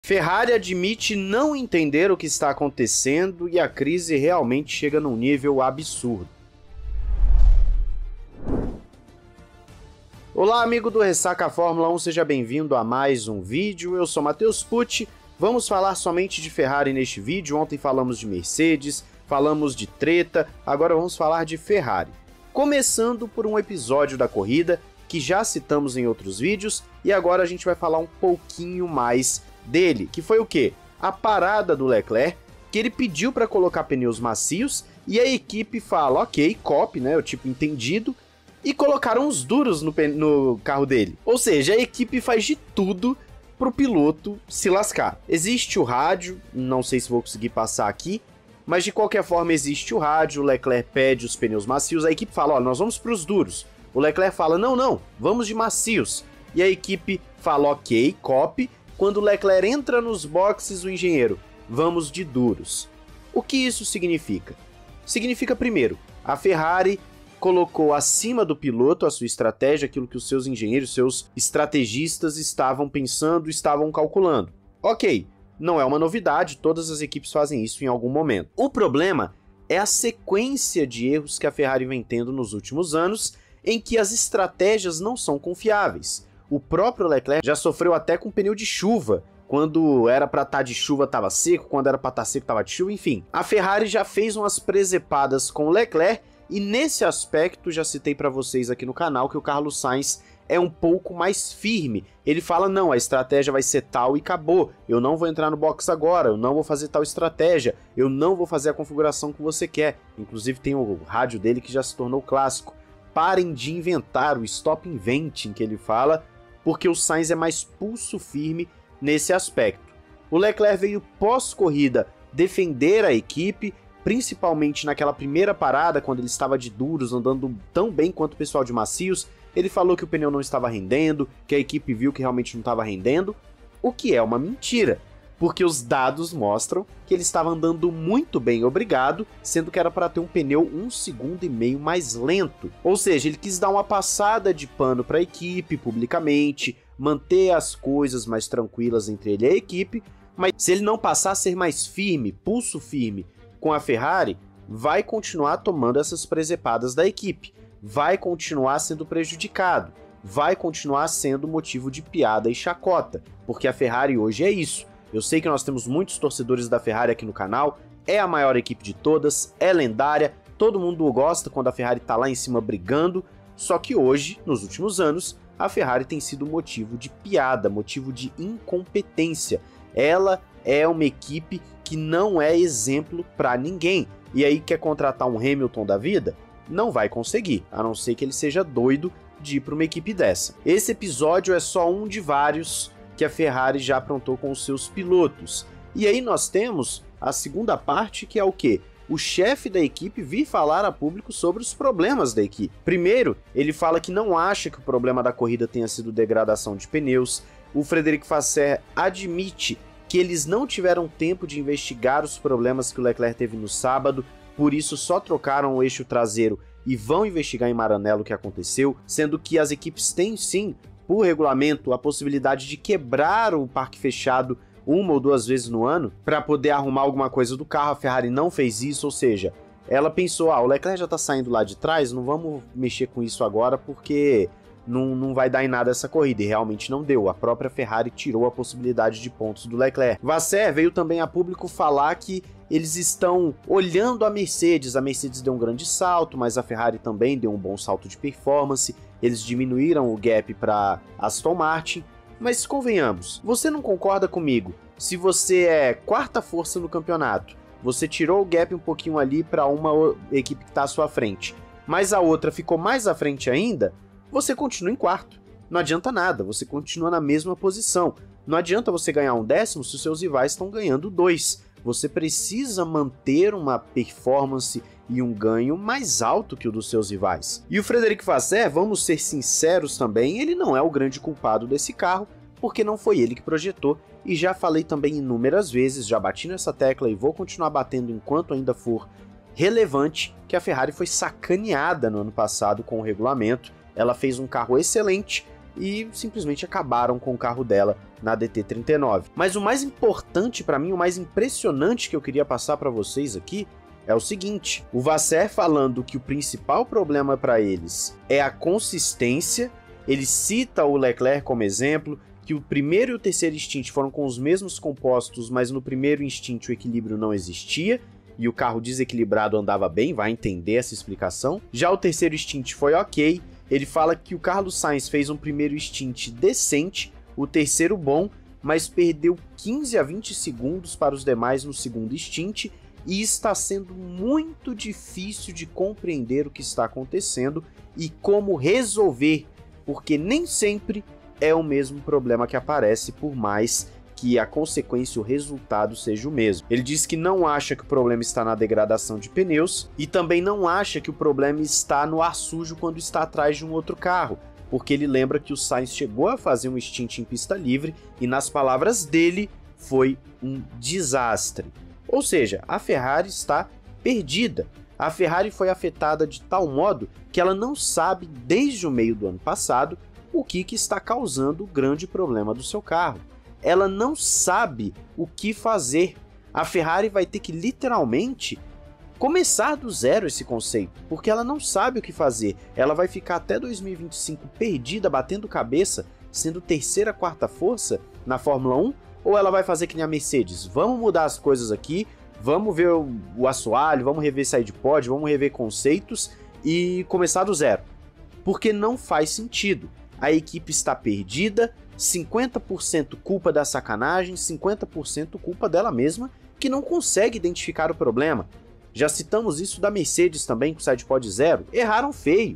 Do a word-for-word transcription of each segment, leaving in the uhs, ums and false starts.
Ferrari admite não entender o que está acontecendo e a crise realmente chega num nível absurdo. Olá, amigo do Ressaca Fórmula um, seja bem-vindo a mais um vídeo. Eu sou Matheus Pucci, vamos falar somente de Ferrari neste vídeo. Ontem falamos de Mercedes, falamos de treta, agora vamos falar de Ferrari. Começando por um episódio da corrida que já citamos em outros vídeos e agora a gente vai falar um pouquinho mais dele, que foi o quê? A parada do Leclerc, que ele pediu para colocar pneus macios e a equipe fala, ok, copy, né, o tipo entendido, e colocaram os duros no, no carro dele. Ou seja, a equipe faz de tudo pro piloto se lascar. Existe o rádio, não sei se vou conseguir passar aqui, mas de qualquer forma existe o rádio, o Leclerc pede os pneus macios, a equipe fala, ó, nós vamos pros duros. O Leclerc fala, não, não, vamos de macios. E a equipe fala, ok, copy. Quando o Leclerc entra nos boxes, o engenheiro, vamos de duros. O que isso significa? Significa, primeiro, a Ferrari colocou acima do piloto a sua estratégia, aquilo que os seus engenheiros, seus estrategistas estavam pensando, estavam calculando. Ok, não é uma novidade, todas as equipes fazem isso em algum momento. O problema é a sequência de erros que a Ferrari vem tendo nos últimos anos, em que as estratégias não são confiáveis. O próprio Leclerc já sofreu até com pneu de chuva, quando era para estar de chuva estava seco, quando era para estar seco estava de chuva, enfim. A Ferrari já fez umas presepadas com o Leclerc e nesse aspecto já citei para vocês aqui no canal que o Carlos Sainz é um pouco mais firme. Ele fala, não, a estratégia vai ser tal e acabou, eu não vou entrar no box agora, eu não vou fazer tal estratégia, eu não vou fazer a configuração que você quer. Inclusive tem o rádio dele que já se tornou clássico. Parem de inventar, o stop inventing que ele fala, porque o Sainz é mais pulso firme nesse aspecto. O Leclerc veio pós-corrida defender a equipe, principalmente naquela primeira parada, quando ele estava de duros, andando tão bem quanto o pessoal de macios. Ele falou que o pneu não estava rendendo, que a equipe viu que realmente não estava rendendo, o que é uma mentira, porque os dados mostram que ele estava andando muito bem, obrigado, sendo que era para ter um pneu um segundo e meio mais lento. Ou seja, ele quis dar uma passada de pano para a equipe publicamente, manter as coisas mais tranquilas entre ele e a equipe, mas se ele não passar a ser mais firme, pulso firme com a Ferrari, vai continuar tomando essas presepadas da equipe, vai continuar sendo prejudicado, vai continuar sendo motivo de piada e chacota, porque a Ferrari hoje é isso. Eu sei que nós temos muitos torcedores da Ferrari aqui no canal, é a maior equipe de todas, é lendária, todo mundo gosta quando a Ferrari tá lá em cima brigando, só que hoje, nos últimos anos, a Ferrari tem sido motivo de piada, motivo de incompetência. Ela é uma equipe que não é exemplo para ninguém, e aí quer contratar um Hamilton da vida? Não vai conseguir, a não ser que ele seja doido de ir para uma equipe dessa. Esse episódio é só um de vários que a Ferrari já aprontou com os seus pilotos. E aí nós temos a segunda parte, que é o quê? O chefe da equipe vir falar a público sobre os problemas da equipe. Primeiro, ele fala que não acha que o problema da corrida tenha sido degradação de pneus. O Frederic Vasseur admite que eles não tiveram tempo de investigar os problemas que o Leclerc teve no sábado, por isso só trocaram o eixo traseiro e vão investigar em Maranello o que aconteceu, sendo que as equipes têm sim, por regulamento, a possibilidade de quebrar o parque fechado uma ou duas vezes no ano para poder arrumar alguma coisa do carro. A Ferrari não fez isso, ou seja, ela pensou, ah, o Leclerc já tá saindo lá de trás, não vamos mexer com isso agora porque não, não vai dar em nada essa corrida, e realmente não deu. A própria Ferrari tirou a possibilidade de pontos do Leclerc. Vasseur veio também a público falar que eles estão olhando a Mercedes, a Mercedes deu um grande salto, mas a Ferrari também deu um bom salto de performance, eles diminuíram o gap para Aston Martin, mas convenhamos, você não concorda comigo? Se você é quarta força no campeonato, você tirou o gap um pouquinho ali para uma equipe que está à sua frente, mas a outra ficou mais à frente ainda, você continua em quarto. Não adianta nada, você continua na mesma posição. Não adianta você ganhar um décimo se os seus rivais estão ganhando dois. Você precisa manter uma performance e um ganho mais alto que o dos seus rivais. E o Frederic Vasseur, vamos ser sinceros também, ele não é o grande culpado desse carro, porque não foi ele que projetou, e já falei também inúmeras vezes, já bati nessa tecla e vou continuar batendo enquanto ainda for relevante, que a Ferrari foi sacaneada no ano passado com o regulamento. Ela fez um carro excelente, e simplesmente acabaram com o carro dela na D T trinta e nove. Mas o mais importante para mim, o mais impressionante que eu queria passar para vocês aqui é o seguinte: o Vasser falando que o principal problema para eles é a consistência. Ele cita o Leclerc como exemplo, que o primeiro e o terceiro instint foram com os mesmos compostos, mas no primeiro instint o equilíbrio não existia e o carro desequilibrado andava bem, vai entender essa explicação. Já o terceiro instint foi ok. Ele fala que o Carlos Sainz fez um primeiro instint decente, o terceiro bom, mas perdeu quinze a vinte segundos para os demais no segundo instint, e está sendo muito difícil de compreender o que está acontecendo e como resolver, porque nem sempre é o mesmo problema que aparece, por mais que a consequência, o resultado seja o mesmo. Ele diz que não acha que o problema está na degradação de pneus e também não acha que o problema está no ar sujo quando está atrás de um outro carro, porque ele lembra que o Sainz chegou a fazer um stint em pista livre e, nas palavras dele, foi um desastre. Ou seja, a Ferrari está perdida. A Ferrari foi afetada de tal modo que ela não sabe, desde o meio do ano passado, o que, que está causando o grande problema do seu carro. Ela não sabe o que fazer. A Ferrari vai ter que literalmente começar do zero esse conceito, porque ela não sabe o que fazer. Ela vai ficar até dois mil e vinte e cinco perdida, batendo cabeça, sendo terceira, quarta força na Fórmula um, ou ela vai fazer que nem a Mercedes? Vamos mudar as coisas aqui, vamos ver o, o assoalho, vamos rever side pod, vamos rever conceitos e começar do zero. Porque não faz sentido. A equipe está perdida, cinquenta por cento culpa da sacanagem, cinquenta por cento culpa dela mesma, que não consegue identificar o problema. Já citamos isso da Mercedes também, com o side pod zero. Erraram feio.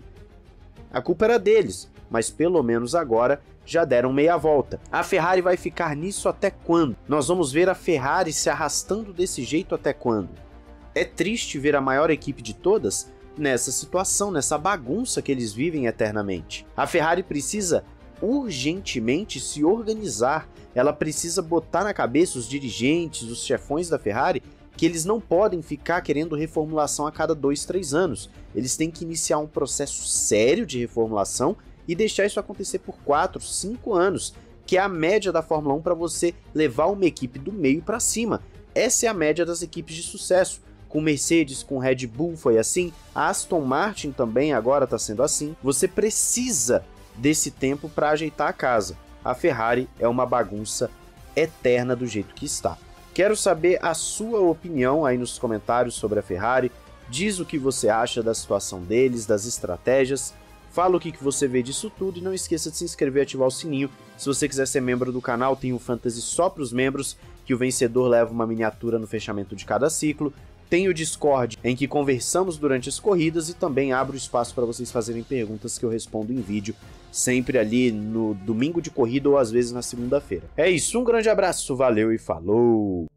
A culpa era deles, mas pelo menos agora já deram meia volta. A Ferrari vai ficar nisso até quando? Nós vamos ver a Ferrari se arrastando desse jeito até quando? É triste ver a maior equipe de todas nessa situação, nessa bagunça que eles vivem eternamente. A Ferrari precisa urgentemente se organizar. Ela precisa botar na cabeça os dirigentes, os chefões da Ferrari, que eles não podem ficar querendo reformulação a cada dois, três anos. Eles têm que iniciar um processo sério de reformulação e deixar isso acontecer por quatro, cinco anos, que é a média da Fórmula um para você levar uma equipe do meio para cima. Essa é a média das equipes de sucesso. Com Mercedes, com Red Bull foi assim, a Aston Martin também agora está sendo assim. Você precisa desse tempo para ajeitar a casa. A Ferrari é uma bagunça eterna do jeito que está. Quero saber a sua opinião aí nos comentários sobre a Ferrari. Diz o que você acha da situação deles, das estratégias. Fala o que você vê disso tudo e não esqueça de se inscrever e ativar o sininho. Se você quiser ser membro do canal, tem um Fantasy só para os membros, que o vencedor leva uma miniatura no fechamento de cada ciclo. Tem o Discord, em que conversamos durante as corridas, e também abro espaço para vocês fazerem perguntas que eu respondo em vídeo, sempre ali no domingo de corrida ou às vezes na segunda-feira. É isso, um grande abraço, valeu e falou!